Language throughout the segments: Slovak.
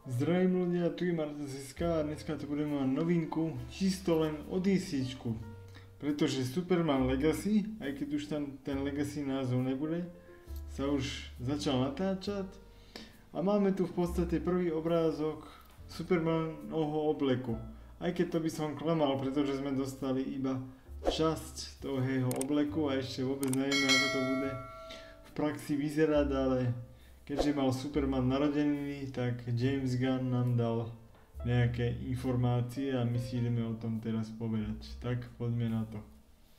Zdravím ľudia, tu je Marta Ziska a dneska tu budeme mať novinku čisto len o DCčku. Pretože Superman Legacy, aj keď už tam ten Legacy názov nebude, sa už začal natáčať. A máme tu v podstate prvý obrázok Supermanovho obleku. Aj keď to by som klamal, pretože sme dostali iba časť toho jeho obleku a ešte vôbec nevieme, ako to bude v praxi vyzerať, ale keďže mal Superman narodeniny, tak James Gunn nám dal nejaké informácie a my si ideme o tom teraz povedať. Tak poďme na to.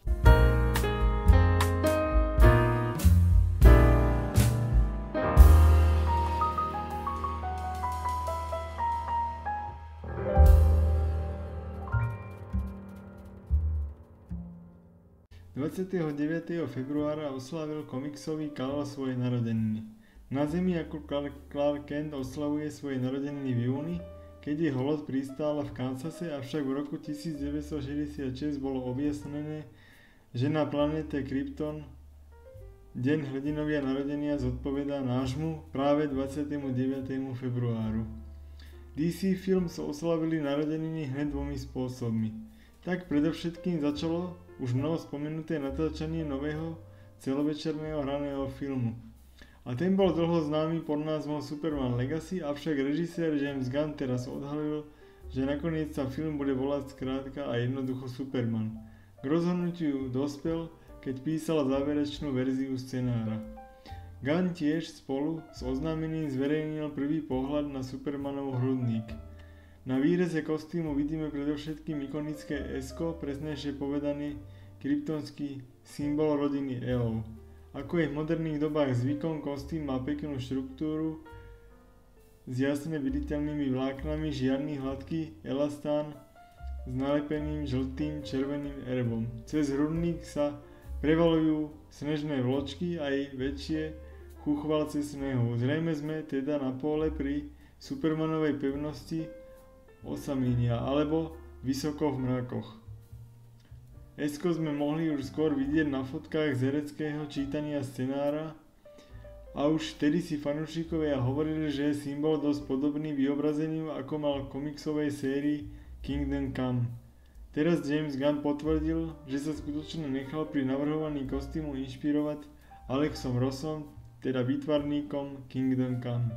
februára oslávil komiksový Kal svoje narodeniny. Na Zemi ako Clark Kent oslavuje svoje narodeniny v júni, keď jeho loď pristála v Kansase, avšak v roku 1966 bolo objasnené, že na planéte Krypton deň hrdinovia narodenia zodpovedá nášmu práve 29. februáru. DC Films oslavili narodeniny hneď dvomi spôsobmi. Tak predovšetkým začalo už mnoho spomenuté natáčanie nového celovečerného hraného filmu. A ten bol dlho známy pod názvom Superman Legacy, avšak režisér James Gunn teraz odhalil, že nakoniec sa film bude volať skrátka a jednoducho Superman. K rozhodnutiu dospel, keď písal záverečnú verziu scenára. Gunn tiež spolu s oznámením zverejnil prvý pohľad na Supermanov hrudník. Na výreze kostýmu vidíme predovšetkým ikonické S-ko, presnejšie povedaný kryptonský symbol rodiny Elov. Ako je v moderných dobách zvykom, kostým má peknú štruktúru s jasne viditeľnými vláknami, žiarny hladký elastán s nalepeným žltým červeným erbom. Cez hrudník sa prevalujú snežné vločky a aj väčšie chuchvalce snehu. Zrejme sme teda na pole pri Supermanovej pevnosti osamenia alebo vysoko v mrakoch. S-ko sme mohli už skôr vidieť na fotkách z hereckého čítania scenára a už vtedy si fanúšikovia hovorili, že je symbol dosť podobný vyobrazeniu, ako mal v komiksovej sérii Kingdom Come. Teraz James Gunn potvrdil, že sa skutočne nechal pri navrhovaní kostýmu inšpirovať Alexom Rossom, teda výtvarníkom Kingdom Come.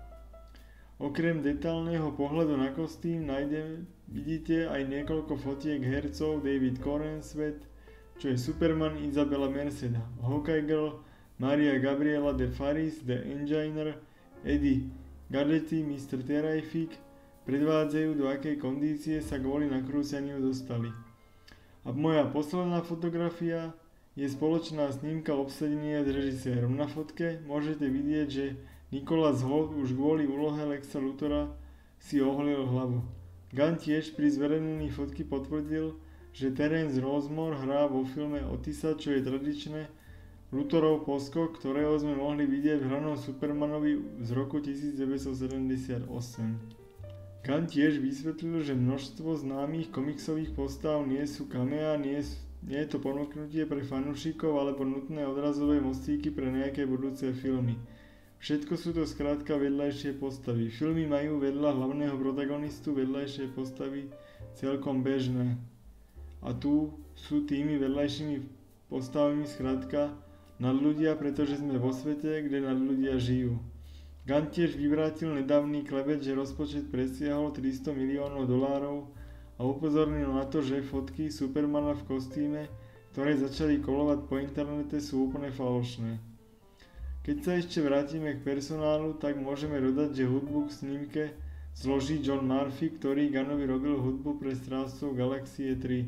Okrem detailného pohľadu na kostým vidíte aj niekoľko fotiek hercov David Corenswet, čo je Superman, Isabella Merced, Hawkeye Girl, Maria Gabriela de Faris, The Engineer, Eddie Gadgetty, Mr. Terrific predvádzajú, do akej kondície sa kvôli nakrúcaniu dostali. A moja posledná fotografia je spoločná snímka obsadenia s režisérom. Na fotke môžete vidieť, že Nicholas Hoult už kvôli úlohe Lexa Luthora si oholil hlavu. Gunn tiež pri zverejnení fotky potvrdil, že Terence Rosemore hrá vo filme Otisa, čo je tradičné Luthorov poskok, ktorého sme mohli vidieť v hranom Supermanovi z roku 1978. Gunn tiež vysvetlil, že množstvo známych komiksových postav nie sú kamea, nie je to ponúknutie pre fanúšikov alebo nutné odrazové mostíky pre nejaké budúce filmy. Všetko sú to skrátka vedľajšie postavy. Filmy majú vedľa hlavného protagonistu vedľajšie postavy celkom bežné. A tu sú tými vedľajšími postavami skrátka nadľudia, pretože sme vo svete, kde nadľudia žijú. Gunn tiež vyvrátil nedávny klebet, že rozpočet presiahol $300 miliónov a upozornil na to, že fotky Supermana v kostýme, ktoré začali kolovať po internete, sú úplne falošné. Keď sa ešte vrátime k personálu, tak môžeme dodať, že hudbu k snímke zloží John Murphy, ktorý Gunnovi robil hudbu pre Strážcov Galaxie 3.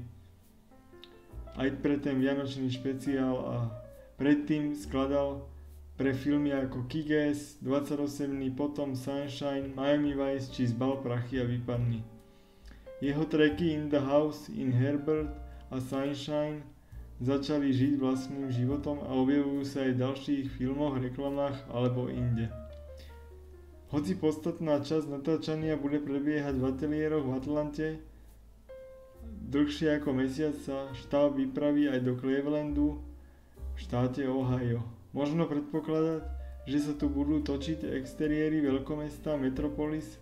Aj pre ten vianočný špeciál a predtým skladal pre filmy ako Kick-Ass, 28 dní potom, Sunshine, Miami Vice či Zbal prachy a vypadni. Jeho tracky In the House, In Herbert a Sunshine začali žiť vlastným životom a objavujú sa aj v ďalších filmoch, reklamách alebo inde. Hoci podstatná časť natáčania bude prebiehať v ateliéroch v Atlante, dlhšie ako mesiac sa štáb vypraví aj do Clevelandu v štáte Ohio. Možno predpokladať, že sa tu budú točiť exteriéry veľkomesta Metropolis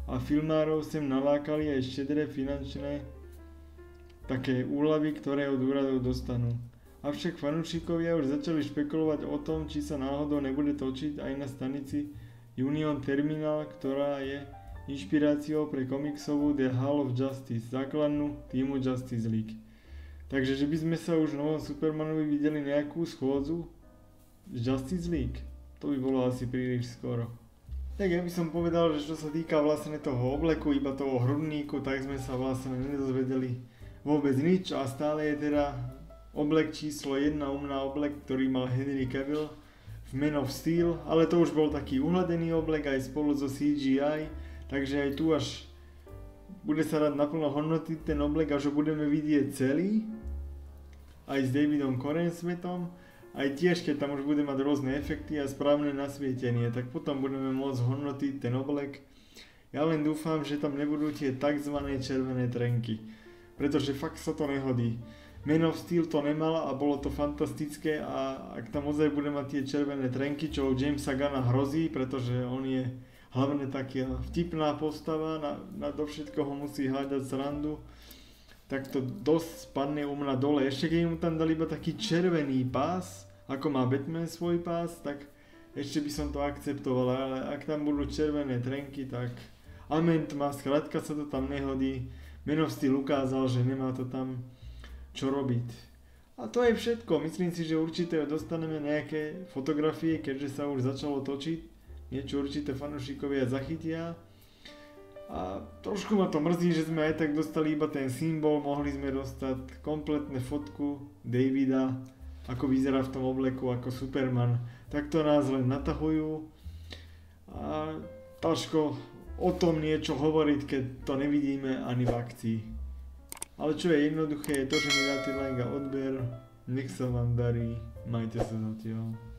a filmárov sem nalákali aj štedré finančné také úľavy, ktoré od úradov dostanú. Avšak fanúšikovia už začali špekulovať o tom, či sa náhodou nebude točiť aj na stanici Union Terminal, ktorá je inšpiráciou pre komiksovú The Hall of Justice, základnú týmu Justice League. Takže že by sme sa už v novom Supermanovi videli nejakú schôdzu z Justice League, to by bolo asi príliš skoro. Tak ja by som povedal, že čo sa týka vlastne toho obleku, iba toho hrudníku, tak sme sa vlastne nedozvedeli vôbec nič a stále je teda oblek číslo 1 u mňa oblek, ktorý mal Henry Cavill v Man of Steel, ale to už bol taký uhladený oblek aj spolu so CGI, takže aj tu až bude sa dať naplno hodnotiť ten oblek, až ho budeme vidieť celý, aj s Davidom Corensmetom, aj tiež keď tam už bude mať rôzne efekty a správne nasvietenie, tak potom budeme môcť hodnotiť ten oblek. Ja len dúfam, že tam nebudú tie tzv. Červené trenky, pretože fakt sa to nehodí. Man of Steel to nemala a bolo to fantastické a ak tam ozaj bude mať tie červené trenky, čo od Jamesa Gunna hrozí, pretože on je hlavne taká vtipná postava, do všetkoho musí hľadať srandu, tak to dosť spadne u mňa dole. Ešte keď mu tam dali iba taký červený pás, ako má Batman svoj pás, tak ešte by som to akceptoval, ale ak tam budú červené trenky, tak amen tma, skrátka sa to tam nehodí. Man of Steel ukázal, že nemá to tam čo robiť. A to je všetko. Myslím si, že určite dostaneme nejaké fotografie, keďže sa už začalo točiť. Niečo určite fanúšikovia zachytia. A trošku ma to mrzí, že sme aj tak dostali iba ten symbol, mohli sme dostať kompletné fotku Davida, ako vyzerá v tom obleku ako Superman. Takto nás len natahujú a ťažko o tom niečo hovoriť, keď to nevidíme ani v akcii. Ale čo je jednoduché, je to, že mi dáte like a odber, nech sa vám darí, majte sa zatiaľ.